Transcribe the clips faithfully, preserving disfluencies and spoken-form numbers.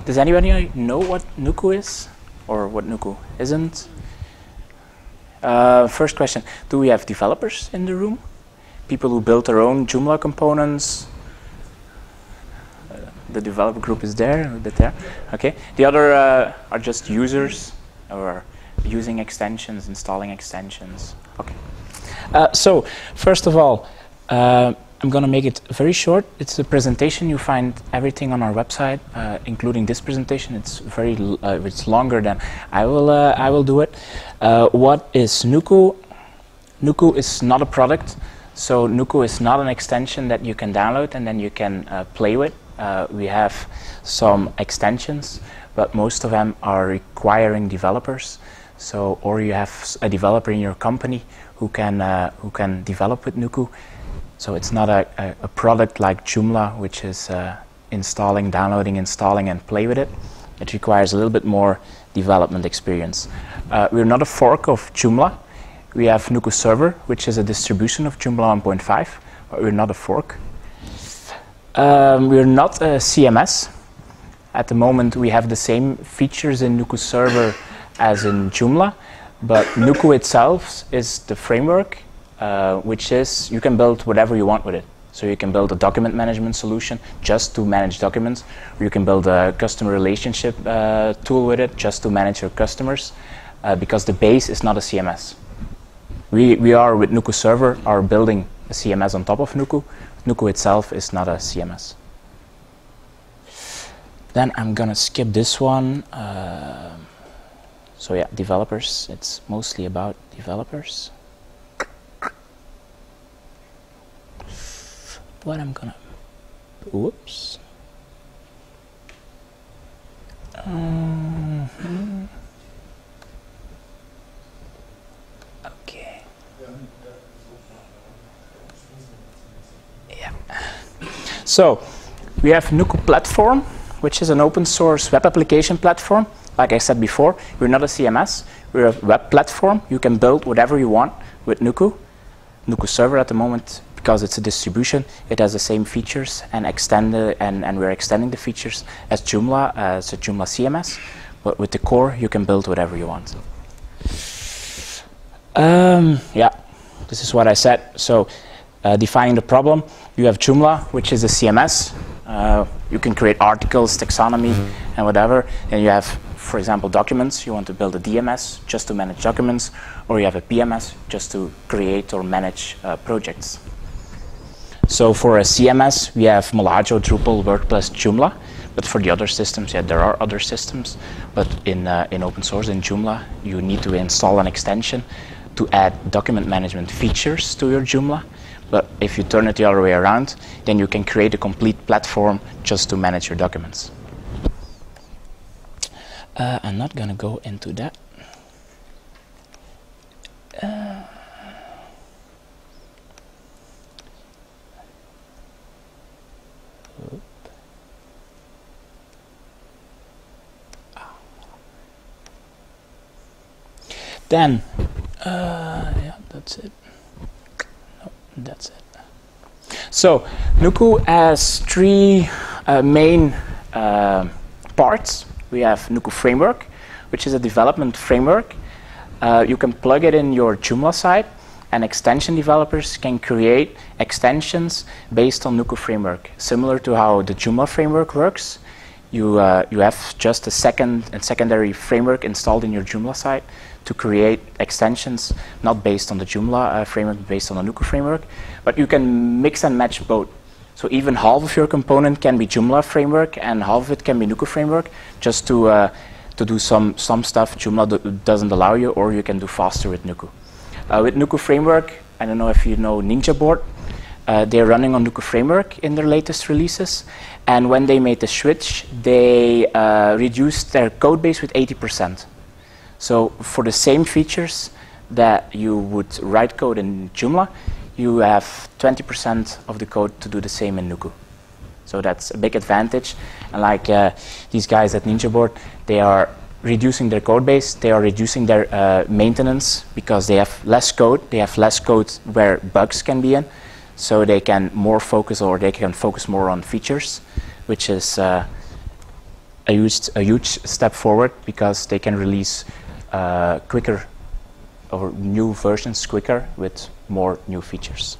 does anybody know what Nuku is or what Nuku isn't? Uh, first question, do we have developers in the room? People who build their own Joomla components? Uh, the developer group is there, a bit there. Okay. The other uh, are just users or using extensions, installing extensions. Okay. Uh, so, first of all, uh, I'm going to make it very short. It's a presentation. You find everything on our website, uh, including this presentation. It's very, l uh, it's longer than I will. Uh, I will do it. Uh, what is Nuku? Nuku is not a product. So Nuku is not an extension that you can download and then you can uh, play with. Uh, we have some extensions, but most of them are requiring developers. So, or you have a developer in your company who can uh, who can develop with Nuku. So it's not a, a, a product like Joomla, which is uh, installing, downloading, installing, and play with it. It requires a little bit more development experience. Uh, we're not a fork of Joomla. We have Nuku Server, which is a distribution of Joomla one point five, but we're not a fork. Um, we're not a C M S. At the moment, we have the same features in Nuku Server as in Joomla, but Nuku itself is the framework. Uh, which is, you can build whatever you want with it. So you can build a document management solution just to manage documents, or you can build a customer relationship uh, tool with it just to manage your customers, uh, because the base is not a C M S. We, we are, with Nuku Server, are building a C M S on top of Nuku. Nuku itself is not a C M S. Then I'm going to skip this one. Uh, so yeah, developers. It's mostly about developers. What I'm gonna, whoops. Mm-hmm. Okay. Yeah. So we have Nuku Platform, which is an open source web application platform. Like I said before, we're not a C M S. We're a web platform. You can build whatever you want with Nuku. Nuku Server at the moment, because it's a distribution, it has the same features and extend the, and, and we're extending the features as Joomla, as a Joomla C M S. But with the core, you can build whatever you want. Um, yeah, this is what I said. So uh, defining the problem, you have Joomla, which is a C M S. Uh, you can create articles, taxonomy, mm-hmm. and whatever. And you have, for example, documents. You want to build a D M S just to manage documents, or you have a P M S just to create or manage uh, projects. So for a C M S, we have Molajo, Drupal, WordPress, Joomla. But for the other systems, yeah, there are other systems. But in, uh, in open source, in Joomla, you need to install an extension to add document management features to your Joomla. But if you turn it the other way around, then you can create a complete platform just to manage your documents. Uh, I'm not going to go into that. Uh, Then, uh, yeah, that's it. No, that's it. So, Nuku has three uh, main uh, parts. We have Nuku Framework, which is a development framework. Uh, you can plug it in your Joomla site, and extension developers can create extensions based on Nuku Framework, similar to how the Joomla framework works. You, uh, you have just a second and secondary framework installed in your Joomla site to create extensions, not based on the Joomla uh, framework, based on the Nuku framework. But you can mix and match both. So even half of your component can be Joomla framework, and half of it can be Nuku framework, just to, uh, to do some, some stuff Joomla do doesn't allow you, or you can do faster with Nuku. Uh, with Nuku framework, I don't know if you know NinjaBoard. Uh, they're running on Nuku framework in their latest releases. And when they made the switch, they uh, reduced their code base with eighty percent. So for the same features that you would write code in Joomla, you have twenty percent of the code to do the same in Nuku. So that's a big advantage. And like uh, these guys at NinjaBoard, they are reducing their code base, they are reducing their uh, maintenance because they have less code, they have less code where bugs can be in. So they can more focus, or they can focus more on features, which is uh, a huge, a huge step forward because they can release uh, quicker or new versions quicker with more new features.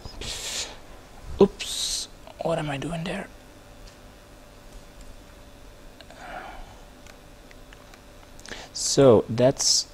Oops, what am I doing there? So that's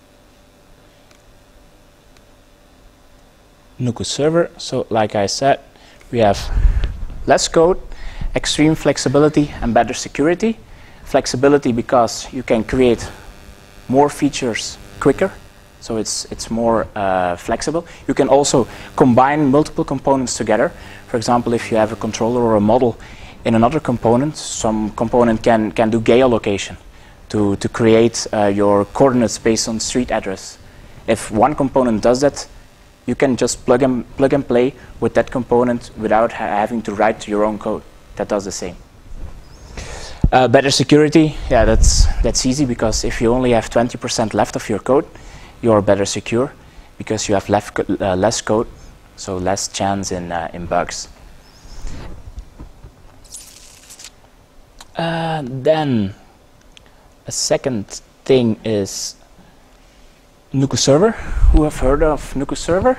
Nuku server. So like I said, we have less code, extreme flexibility and better security. Flexibility because you can create more features quicker, so it's it's more uh, flexible. You can also combine multiple components together. For example, if you have a controller or a model in another component, some component can can do geolocation to to create uh, your coordinates based on street address. If one component does that, you can just plug and plug and play with that component without ha having to write your own code that does the same. Uh, better security, yeah, that's that's easy because if you only have twenty percent left of your code, you are better secure because you have left co uh, less code, so less chance in uh, in bugs. Uh, then a second thing is Nuku server. Who have heard of Nuku server?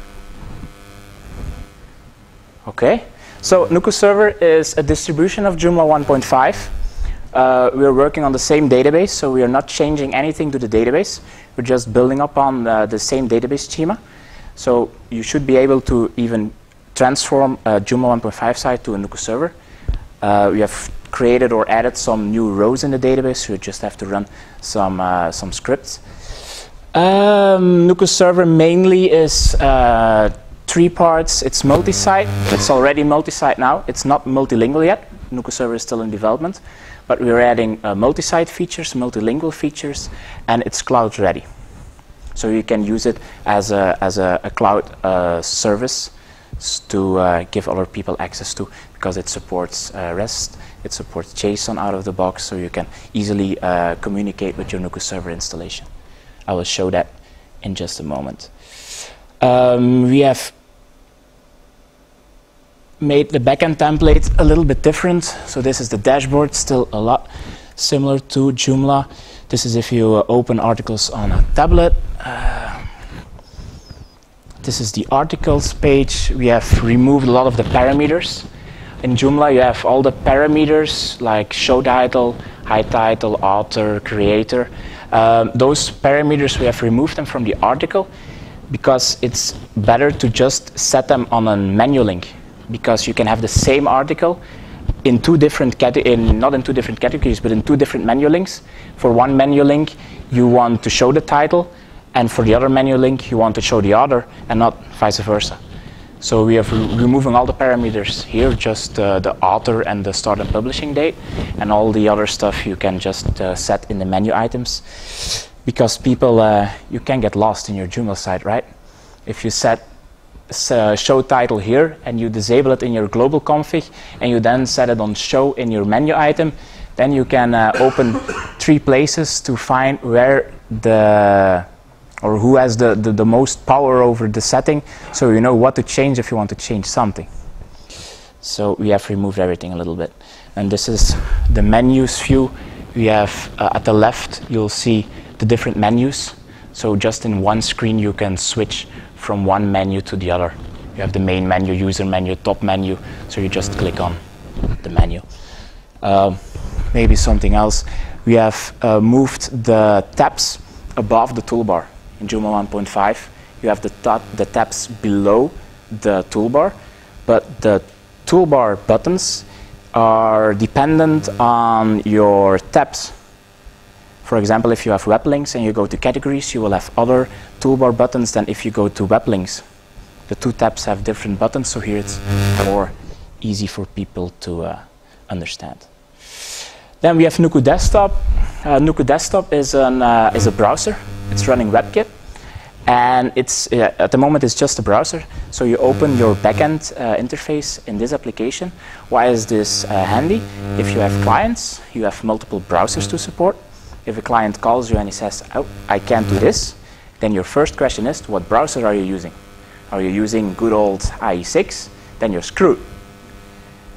Okay, so Nuku server is a distribution of Joomla one point five. Uh, we are working on the same database, so we are not changing anything to the database. We're just building up on uh, the same database schema. So you should be able to even transform a Joomla one point five site to a Nuku server. Uh, we have created or added some new rows in the database, so you just have to run some uh, some scripts. Um, Nuku server mainly is uh, three parts. It's multi-site. It's already multi-site now. It's not multilingual yet. Nuku server is still in development, but we're adding uh, multi-site features, multilingual features, and it's cloud ready. So you can use it as a as a, a cloud uh, service to uh, give other people access to, because it supports uh, REST, it supports JSON out of the box, so you can easily uh, communicate with your Nuku server installation. I will show that in just a moment. Um, we have made the backend template a little bit different. So this is the dashboard, still a lot similar to Joomla. This is if you uh, open articles on a tablet. Uh, this is the articles page. We have removed a lot of the parameters. In Joomla you have all the parameters like show title, hide title, author, creator. Um, those parameters, we have removed them from the article because it's better to just set them on a menu link, because you can have the same article in two different in not in two different categories, but in two different menu links. For one menu link, you want to show the title, and for the other menu link, you want to show the author, and not vice versa. So we have re removing all the parameters here, just uh, the author and the start and publishing date, and all the other stuff you can just uh, set in the menu items, because people, uh, you can get lost in your Joomla site, right? If you set uh, show title here and you disable it in your global config, and you then set it on show in your menu item, then you can uh, open three places to find where the or who has the, the, the most power over the setting, so you know what to change if you want to change something. So we have removed everything a little bit. And this is the menus view. We have, uh, at the left, you'll see the different menus. So just in one screen, you can switch from one menu to the other. You have the main menu, user menu, top menu, so you just click on the menu. Uh, maybe something else. We have uh, moved the tabs above the toolbar. In Joomla one point five, you have the, tab the tabs below the toolbar, but the toolbar buttons are dependent on your tabs. For example, if you have web links and you go to categories, you will have other toolbar buttons than if you go to web links. The two tabs have different buttons, so here it's more easy for people to uh, understand. Then we have Nuku Desktop. Uh, Nuku Desktop is, an, uh, is a browser. It's running WebKit, and it's uh, at the moment it's just a browser. So you open your backend uh, interface in this application. Why is this uh, handy? If you have clients, you have multiple browsers to support. If a client calls you and he says, "Oh, I can't do this," then your first question is, what browser are you using? Are you using good old I E six? Then you're screwed.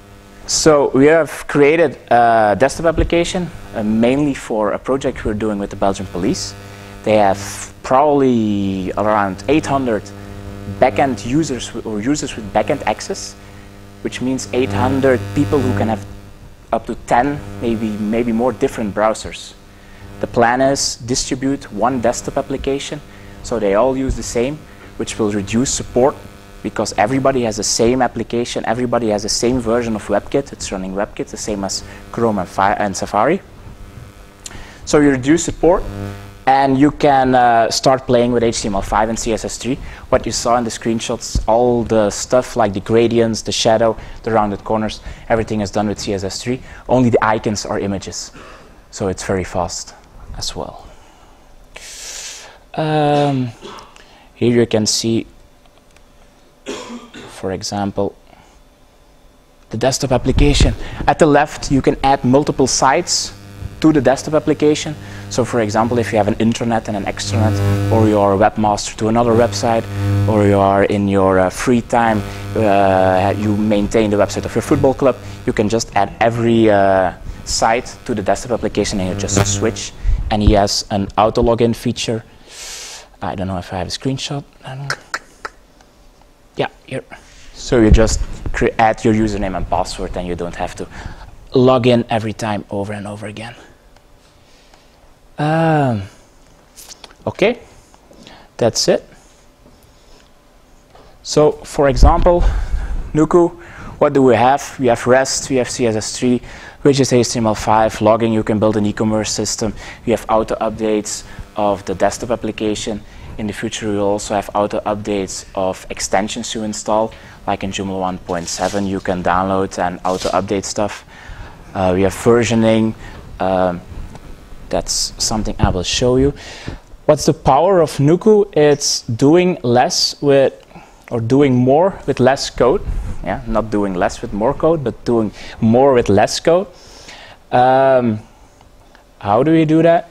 So we have created a desktop application uh, mainly for a project we're doing with the Belgian police. They have probably around eight hundred backend users or users with backend access, which means eight hundred people who can have up to ten, maybe maybe more different browsers. The plan is distribute one desktop application so they all use the same, which will reduce support because everybody has the same application, everybody has the same version of WebKit. It's running WebKit, the same as Chrome and, Fi and Safari. So you reduce support, and you can uh, start playing with H T M L five and C S S three. What you saw in the screenshots, all the stuff like the gradients, the shadow, the rounded corners, everything is done with C S S three. Only the icons are images. So it's very fast as well. Um, here you can see, for example, the desktop application. At the left, you can add multiple sites to the desktop application. So for example, if you have an intranet and an extranet, or you are a webmaster to another website, or you are in your uh, free time, uh, you maintain the website of your football club, you can just add every uh, site to the desktop application and you just switch. And he has an auto login feature. I don't know if I have a screenshot. Yeah, here. So you just add your username and password and you don't have to log in every time over and over again. Um, okay, that's it. So, for example, Nuku, what do we have? We have REST, we have C S S three, which is H T M L five, logging, you can build an e-commerce system. We have auto updates of the desktop application. In the future, we will also have auto updates of extensions you install, like in Joomla one point seven, you can download and auto update stuff. Uh, we have versioning. Um, That's something I will show you. What's the power of Nuku? It's doing less with, or doing more with less code. Yeah, not doing less with more code, but doing more with less code. Um, how do we do that?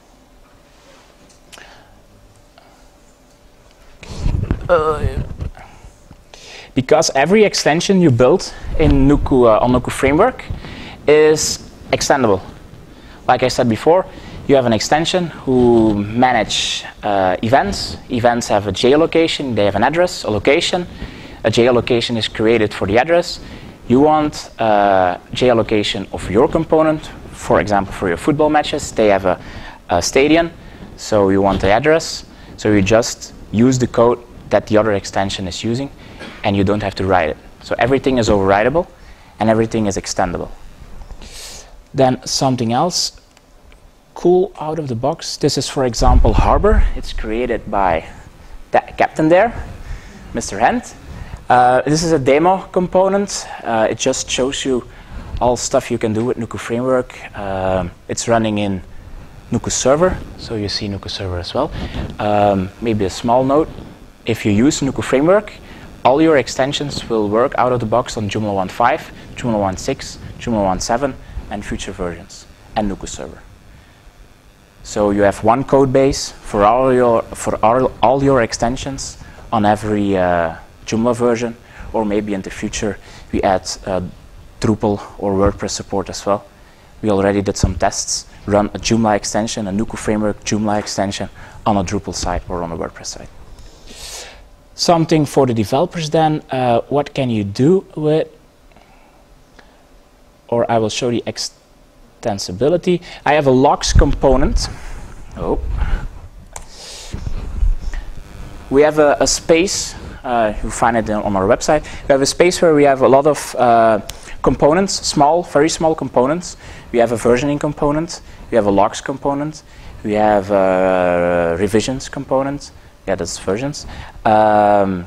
Uh, because every extension you build in Nuku, uh, on Nuku Framework is extendable. Like I said before, you have an extension who manage uh, events. Events have a geolocation, they have an address, a location. A geolocation is created for the address. You want a geolocation of your component, for example, for your football matches. They have a, a stadium, so you want the address. So you just use the code that the other extension is using, and you don't have to write it. So everything is overridable, and everything is extendable. Then something else cool out of the box. This is, for example, Harbor. It's created by that captain there, Mister Hent. Uh, this is a demo component. Uh, it just shows you all stuff you can do with Nuku Framework. Um, it's running in Nuku Server, so you see Nuku Server as well. Um, maybe a small note. If you use Nuku Framework, all your extensions will work out of the box on Joomla one point five, Joomla one point six, Joomla one point seven, and future versions, and Nuku Server. So you have one code base for all your for all, all your extensions on every uh, Joomla version, or maybe in the future we add uh, Drupal or WordPress support as well. We already did some tests, run a Joomla extension, a Nuku Framework Joomla extension on a Drupal site or on a WordPress site. Something for the developers then, uh, what can you do with, or I will show the extensibility. I have a logs component. Oh. We have a, a space, uh, you find it on our website. We have a space where we have a lot of uh, components, small, very small components. We have a versioning component, we have a logs component, we have a revisions component. Yeah, that's versions. Um,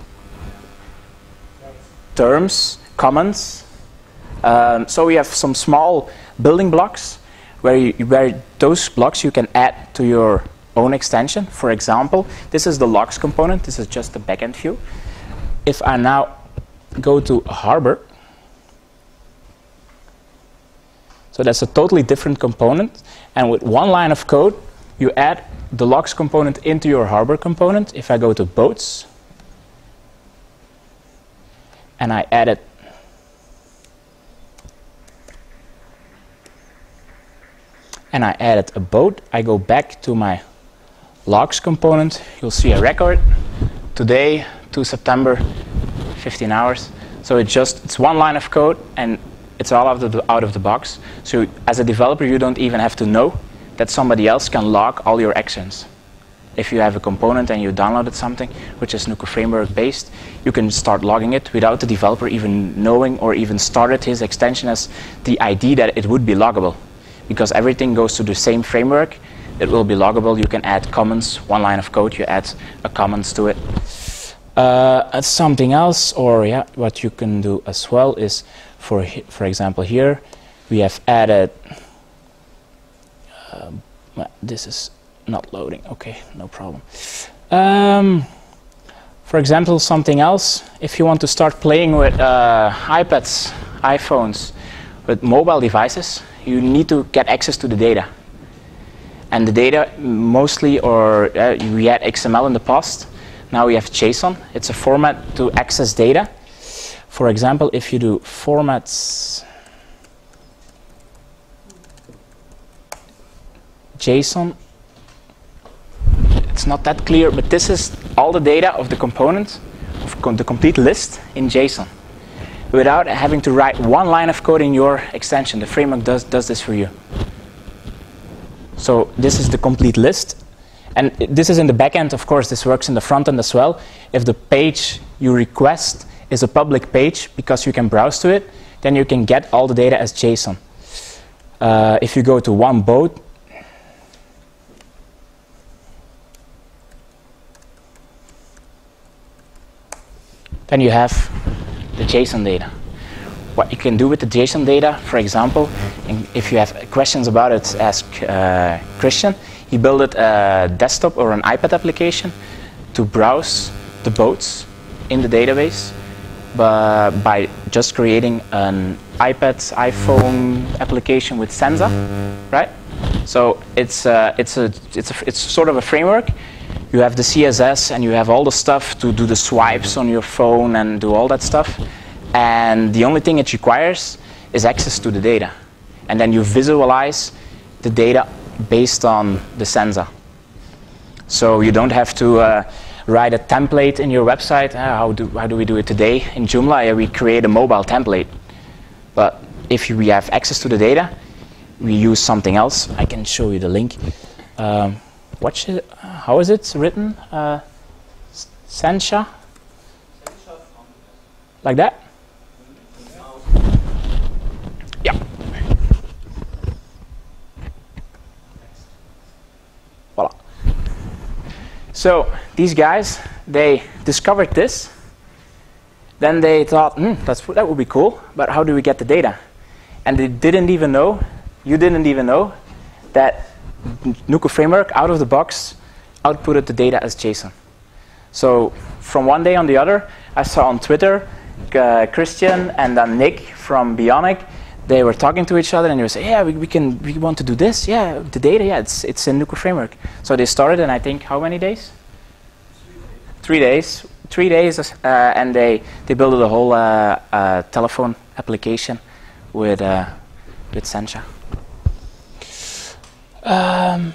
terms, comments. Um, so we have some small building blocks where, you, where those blocks you can add to your own extension. For example, this is the logs component. This is just the backend view. If I now go to Harbor, so that's a totally different component. And with one line of code, you add the logs component into your Harbor component. If I go to boats and I add it and I added a boat, I go back to my logs component, you'll see a record. Today to September, fifteen hours. So it's just, it's one line of code and it's all out of the, out of the box. So as a developer, you don't even have to know that somebody else can log all your actions. If you have a component and you downloaded something, which is Nuku framework based, you can start logging it without the developer even knowing or even started his extension as the idea that it would be loggable. Because everything goes to the same framework, it will be loggable. You can add comments, one line of code, you add a comments to it. Uh, something else, or yeah, what you can do as well is, for for example, here we have added. Uh, this is not loading. Okay, no problem. Um, for example, something else. If you want to start playing with uh, iPads, iPhones, with mobile devices, you need to get access to the data. And the data mostly, or uh, we had X M L in the past. Now we have JSON. It's a format to access data. For example, if you do formats JSON, it's not that clear, but this is all the data of the component, of com the complete list in JSON, without having to write one line of code in your extension. The framework does, does this for you. So this is the complete list. And this is in the back end, of course, this works in the front end as well. If the page you request is a public page because you can browse to it, then you can get all the data as JSON. Uh, if you go to one boat, then you have the JSON data. What you can do with the JSON data, for example, and if you have questions about it, ask uh, Christian. He built a desktop or an iPad application to browse the boats in the database but by just creating an iPad, iPhone application with Senza, right? So it's uh, it's a it's a, it's sort of a framework. You have the C S S and you have all the stuff to do the swipes on your phone and do all that stuff. And the only thing it requires is access to the data, and then you visualize the data based on the Senza. So you don't have to uh, write a template in your website. Uh, how, do, how do we do it today? In Joomla, uh, we create a mobile template. But if you, we have access to the data, we use something else. I can show you the link. Um, watch it. How is it written? Uh, Sencha? Like that? Yeah. Voila. So these guys, they discovered this. Then they thought, hmm, that's, that would be cool, but how do we get the data? And they didn't even know, you didn't even know, that Nuku Framework, out of the box, outputted the data as JSON. So from one day on the other, I saw on Twitter, uh, Christian and then Nick from Bionic, they were talking to each other and they were saying, yeah, we, we can, we want to do this, yeah, the data, yeah, it's, it's in Nuku Framework. So they started in, I think, how many days? Three days. Three days, uh, and they, they built a whole uh, uh, telephone application with, uh, with Sencha. Um,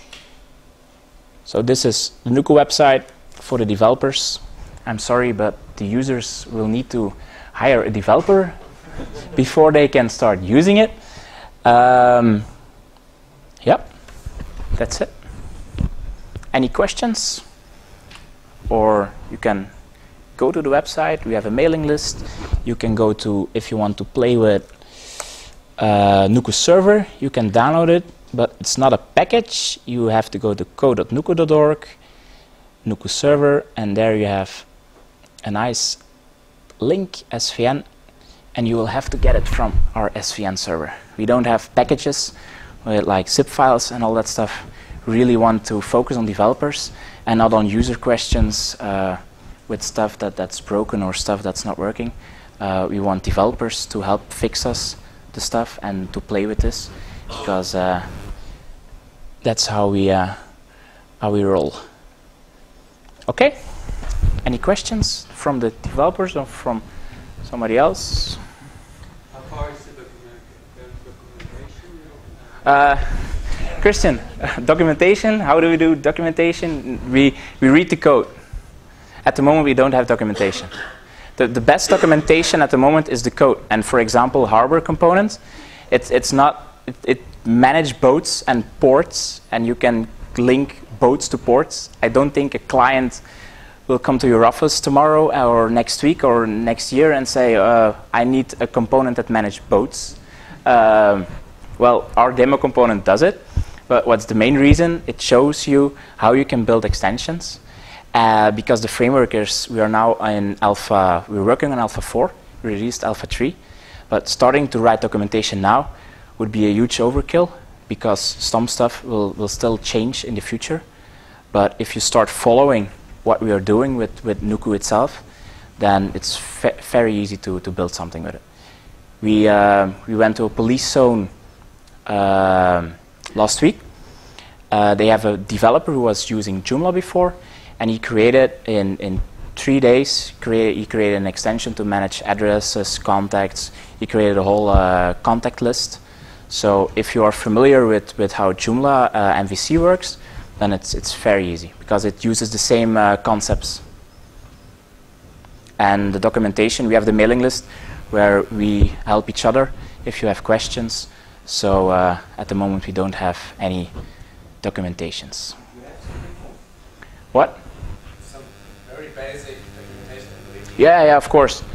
so this is the Nuku website for the developers. I'm sorry, but the users will need to hire a developer before they can start using it. Um, yep, that's it. Any questions? Or you can go to the website. We have a mailing list. You can go to, if you want to play with uh, Nuku server, you can download it, but it's not a package. You have to go to code dot nuku dot org, Nuku server, and there you have a nice link, S V N, and you will have to get it from our S V N server. We don't have packages with like zip files and all that stuff. We really want to focus on developers and not on user questions uh, with stuff that, that's broken or stuff that's not working. Uh, we want developers to help fix us the stuff and to play with this, because uh, that's how we, uh, how we roll. Okay? Any questions from the developers or from somebody else? How far is the document, documentation? Uh, Christian, documentation. How do we do documentation? We we read the code. At the moment, we don't have documentation. The the best documentation at the moment is the code. And for example, hardware components, it's it's not it, it manage boats and ports, and you can link boats to ports. I don't think a client will come to your office tomorrow or next week or next year and say, uh, I need a component that manages boats. Um, well, our demo component does it, but what's the main reason? It shows you how you can build extensions. Uh, because the framework is, we are now in alpha, we're working on alpha four, we released alpha three, but starting to write documentation now would be a huge overkill because some stuff will, will still change in the future. But if you start following what we are doing with, with Nuku itself, then it's very easy to, to build something with it. We, uh, we went to a police zone uh, last week. Uh, they have a developer who was using Joomla before, and he created in, in three days, create, he created an extension to manage addresses, contacts. He created a whole uh, contact list. So if you are familiar with, with how Joomla uh, M V C works, then it's, it's very easy because it uses the same uh, concepts. And the documentation, we have the mailing list where we help each other if you have questions. So uh, at the moment we don't have any documentations. What? Some very basic documentation. Yeah, yeah, of course.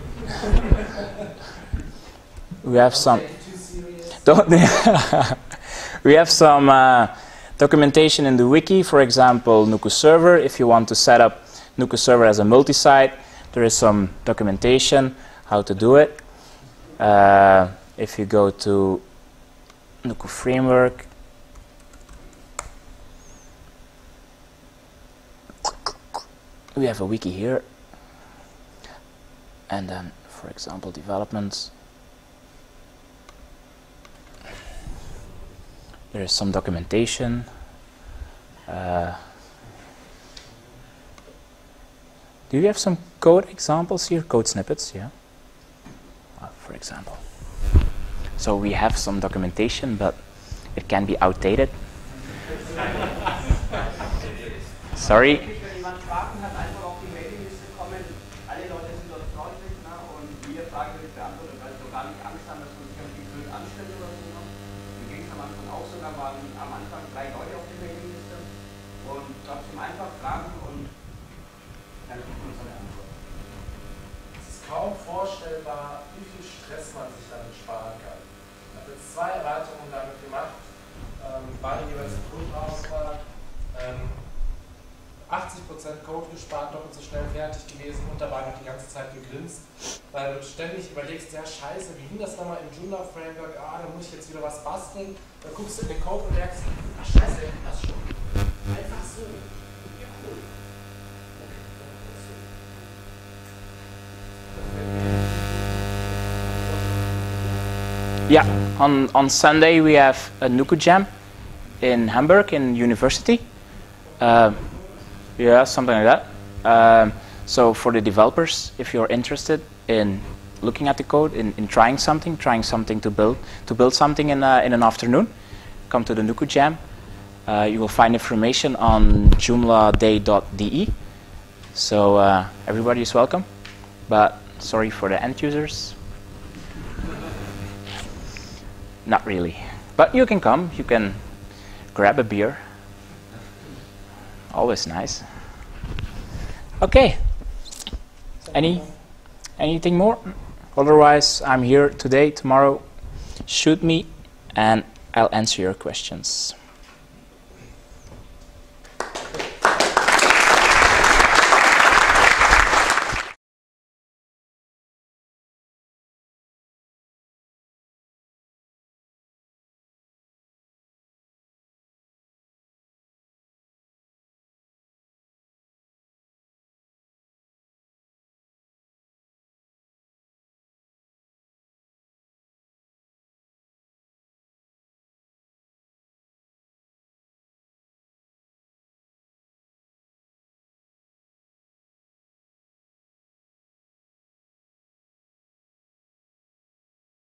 We have some. Don't we have some uh, documentation in the wiki, for example, Nuku server. If you want to set up Nuku server as a multi-site, there is some documentation how to do it. Uh, if you go to Nuku framework, we have a wiki here, and then, for example, developments. There is some documentation. Uh, do you have some code examples here? Code snippets, yeah. Uh, for example. So we have some documentation, but it can be outdated. Sorry. Kaum vorstellbar, wie viel Stress man sich damit sparen kann. Ich habe jetzt zwei Erweiterungen damit gemacht, ähm, beide jeweils im Kundenauftrag. Ähm, achtzig Prozent Code gespart, doppelt so schnell fertig gewesen und dabei noch die ganze Zeit gegrinst, weil du ständig überlegst, ja scheiße, wie ging das nochmal im Joomla Framework, ah, da muss ich jetzt wieder was basteln, dann guckst du in den Code und merkst, ach scheiße, das schon. Einfach so. Ja, cool. Yeah, on, on Sunday we have a Nuku Jam in Hamburg in university. Uh, yeah, something like that. Um, so for the developers, if you're interested in looking at the code, in, in trying something, trying something to build, to build something in, uh, in an afternoon, come to the Nuku Jam. Uh, you will find information on joomla day dot d e. So uh, everybody is welcome, but sorry for the end users. Not really. But you can come, you can grab a beer. Always nice. Okay. Any anything more? Otherwise, I'm here today, tomorrow. Shoot me and I'll answer your questions.